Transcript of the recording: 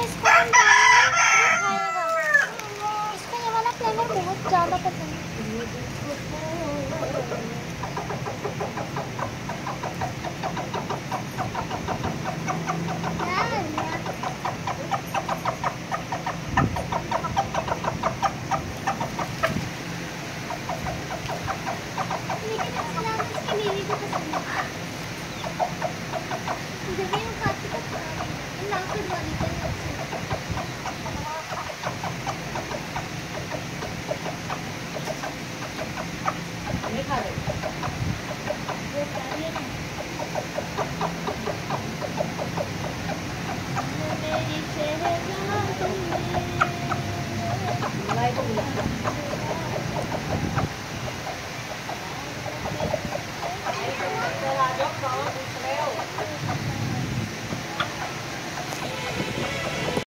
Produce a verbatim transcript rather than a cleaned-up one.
इसको हम डालेंगे, ये खाएगा। इसको ये वाला फ्लेवर बहुत ज़्यादा पसंद है।